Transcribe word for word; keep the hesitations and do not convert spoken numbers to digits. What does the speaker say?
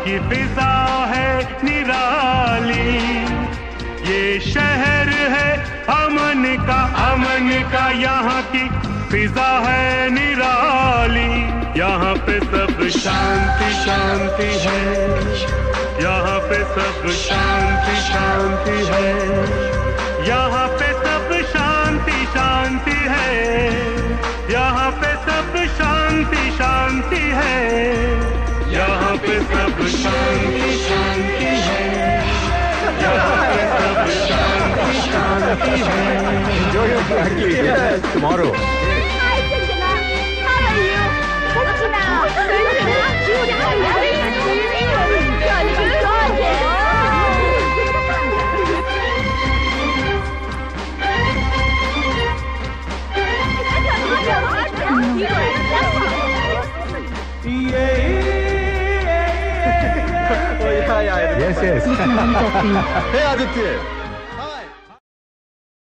की फिजा है निराली, ये शहर है अमन का, अमन का यहाँ की फिजा है निराली। यहाँ पे सब शांति शांति है, यहाँ पे सब शांति शांति है, यहाँ पे सब शांति शांति है, यहाँ पे सब शांति शांति है, यहाँ पे सब शांति शांति है, यहाँ पे सब शांति शांति है। Enjoy your practice. Yes, tomorrow. Hi, Sanjana. How are you? Sanjana. Sanjana. You are very Yes, yes. Hey, Aditya.